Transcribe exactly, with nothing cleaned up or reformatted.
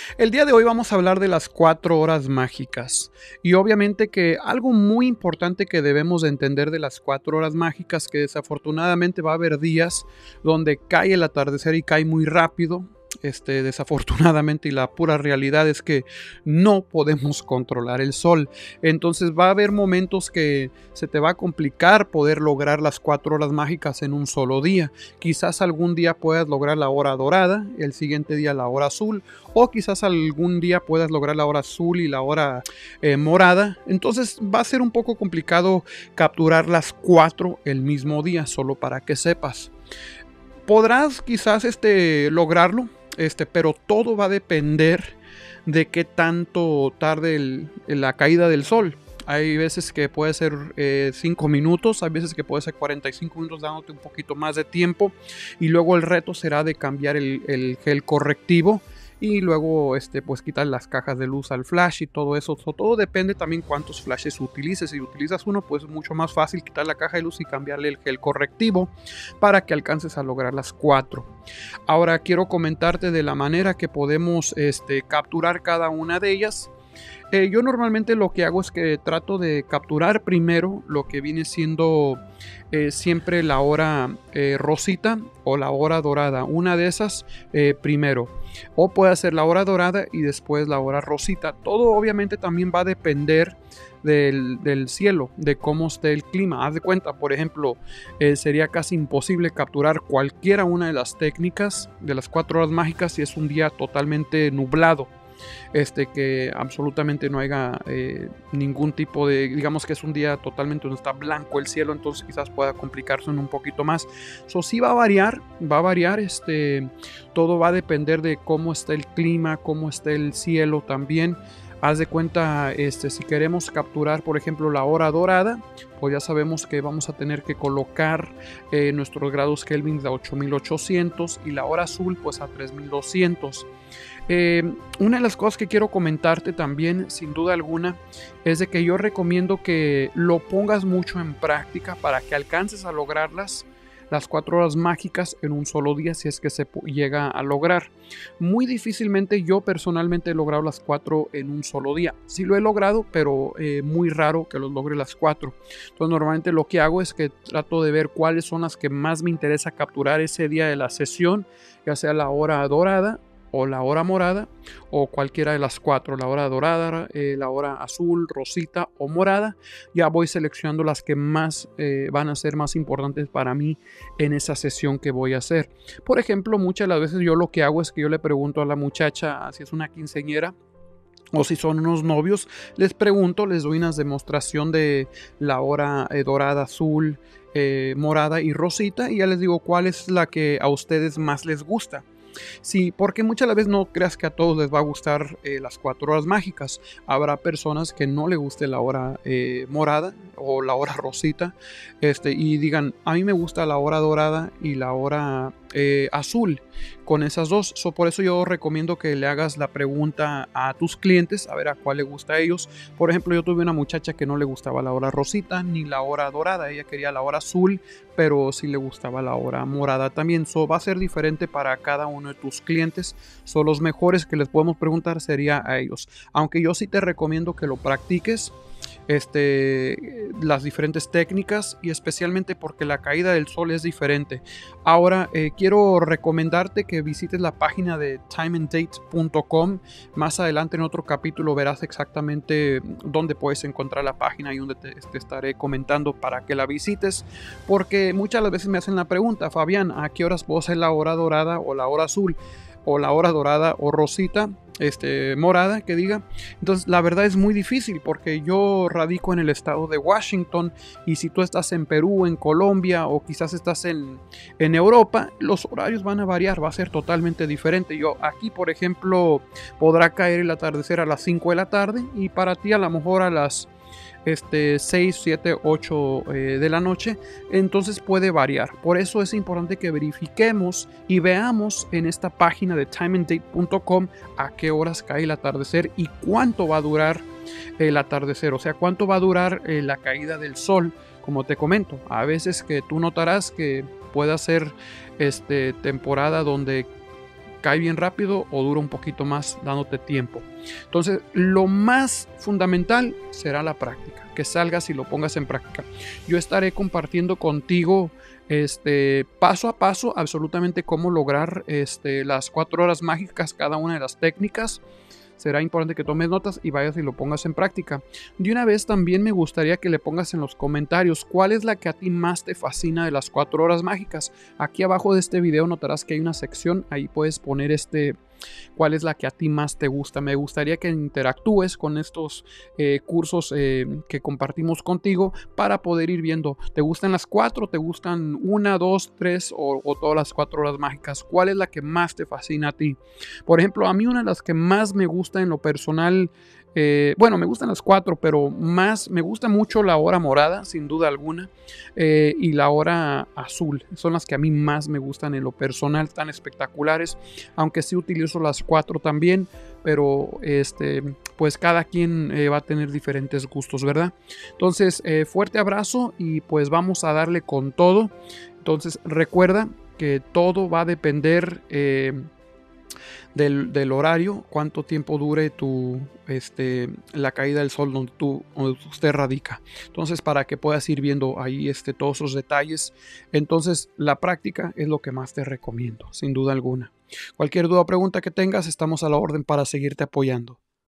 El día de hoy vamos a hablar de las cuatro horas mágicas y obviamente que algo muy importante que debemos de entender de las cuatro horas mágicas, que desafortunadamente va a haber días donde cae el atardecer y cae muy rápido. Este, desafortunadamente, y la pura realidad es que no podemos controlar el sol. Entonces va a haber momentos que se te va a complicar poder lograr las cuatro horas mágicas en un solo día. Quizás algún día puedas lograr la hora dorada, el siguiente día la hora azul, o quizás algún día puedas lograr la hora azul y la hora eh, morada. Entonces va a ser un poco complicado capturar las cuatro el mismo día, solo para que sepas. Podrás quizás este, lograrlo, este, pero todo va a depender de qué tanto tarde el, la caída del sol. Hay veces que puede ser cinco eh, minutos, hay veces que puede ser cuarenta y cinco minutos, dándote un poquito más de tiempo. Y luego el reto será de cambiar el, el gel correctivo. Y luego este, pues quitar las cajas de luz al flash y todo eso. So, todo depende también cuántos flashes utilices. Si utilizas uno, pues es mucho más fácil quitar la caja de luz y cambiarle el gel correctivo para que alcances a lograr las cuatro. Ahora quiero comentarte de la manera que podemos este, capturar cada una de ellas. Eh, yo normalmente lo que hago es que trato de capturar primero lo que viene siendo eh, siempre la hora eh, rosita o la hora dorada. Una de esas eh, primero. O puede ser la hora dorada y después la hora rosita. Todo obviamente también va a depender del, del cielo, de cómo esté el clima. Haz de cuenta, por ejemplo, eh, sería casi imposible capturar cualquiera una de las técnicas de las cuatro horas mágicas si es un día totalmente nublado. Este, que absolutamente no haya eh, ningún tipo de, digamos que es un día totalmente donde está blanco el cielo, entonces quizás pueda complicarse un poquito más. Eso sí va a variar, va a variar, este, todo va a depender de cómo está el clima, cómo está el cielo también. Haz de cuenta, este, si queremos capturar, por ejemplo, la hora dorada, pues ya sabemos que vamos a tener que colocar eh, nuestros grados Kelvin a ocho mil ochocientos y la hora azul pues a tres mil doscientos. Eh, una de las cosas que quiero comentarte también, sin duda alguna, es de que yo recomiendo que lo pongas mucho en práctica para que alcances a lograrlas, las cuatro horas mágicas en un solo día, si es que se llega a lograr. Muy difícilmente yo personalmente he logrado las cuatro en un solo día. Sí lo he logrado, pero eh, muy raro que los logre las cuatro. Entonces normalmente lo que hago es que trato de ver cuáles son las que más me interesa capturar ese día de la sesión, ya sea la hora dorada o la hora morada o cualquiera de las cuatro, la hora dorada, eh, la hora azul, rosita o morada. Ya voy seleccionando las que más eh, van a ser más importantes para mí en esa sesión que voy a hacer. Por ejemplo, muchas de las veces yo lo que hago es que yo le pregunto a la muchacha si es una quinceañera o si son unos novios, les pregunto, les doy una demostración de la hora eh, dorada, azul, eh, morada y rosita, y ya les digo cuál es la que a ustedes más les gusta. Sí, porque muchas veces no creas que a todos les va a gustar eh, las cuatro horas mágicas. Habrá personas que no les guste la hora eh, morada o la hora rosita, este, y digan, a mí me gusta la hora dorada y la hora eh, azul. Con esas dos, so, por eso yo recomiendo que le hagas la pregunta a tus clientes, a ver a cuál le gusta a ellos. Por ejemplo, yo tuve una muchacha que no le gustaba la hora rosita ni la hora dorada, ella quería la hora azul, pero sí le gustaba la hora morada también. So, va a ser diferente para cada uno de tus clientes. Son los mejores que les podemos preguntar sería a ellos. Aunque yo sí te recomiendo que lo practiques, este, las diferentes técnicas, y especialmente porque la caída del sol es diferente. Ahora eh, quiero recomendarte que visites la página de time and date punto com. Más adelante en otro capítulo verás exactamente dónde puedes encontrar la página y donde te, te estaré comentando para que la visites, porque muchas las veces me hacen la pregunta, Fabián, ¿a qué horas puedo hacer la hora dorada o la hora azul? O la hora dorada o rosita, este, morada, que diga. Entonces la verdad es muy difícil porque yo radico en el estado de Washington, y si tú estás en Perú, en Colombia o quizás estás en, en Europa, los horarios van a variar, va a ser totalmente diferente. Yo aquí, por ejemplo, podrá caer el atardecer a las cinco de la tarde y para ti a lo mejor a las Este, seis, siete, ocho eh, de la noche, entonces puede variar. Por eso es importante que verifiquemos y veamos en esta página de time and date punto com a qué horas cae el atardecer y cuánto va a durar el atardecer, o sea, cuánto va a durar eh, la caída del sol. Como te comento, a veces que tú notarás que puede ser este, temporada donde cae bien rápido o dura un poquito más dándote tiempo. Entonces, lo más fundamental será la práctica, que salgas y lo pongas en práctica. Yo estaré compartiendo contigo este, paso a paso absolutamente cómo lograr este, las cuatro horas mágicas, cada una de las técnicas. Será importante que tomes notas y vayas y lo pongas en práctica. De una vez también me gustaría que le pongas en los comentarios cuál es la que a ti más te fascina de las cuatro horas mágicas. Aquí abajo de este video notarás que hay una sección, ahí puedes poner este cuál es la que a ti más te gusta. Me gustaría que interactúes con estos eh, cursos eh, que compartimos contigo para poder ir viendo, ¿te gustan las cuatro? ¿Te gustan una, dos, tres o, o todas las cuatro horas mágicas? ¿Cuál es la que más te fascina a ti? Por ejemplo, a mí una de las que más me gusta en lo personal, eh, bueno, me gustan las cuatro, pero más me gusta mucho la hora morada, sin duda alguna, eh, y la hora azul. Son las que a mí más me gustan en lo personal, tan espectaculares, aunque sí utilizo las cuatro también, pero este, pues cada quien eh, va a tener diferentes gustos, ¿verdad? Entonces, eh, fuerte abrazo y pues vamos a darle con todo. Entonces, recuerda que todo va a depender eh, Del, del horario, cuánto tiempo dure tu, este, la caída del sol donde, tú, donde usted radica. Entonces, para que puedas ir viendo ahí este, todos esos detalles. Entonces, la práctica es lo que más te recomiendo, sin duda alguna. Cualquier duda o pregunta que tengas, estamos a la orden para seguirte apoyando.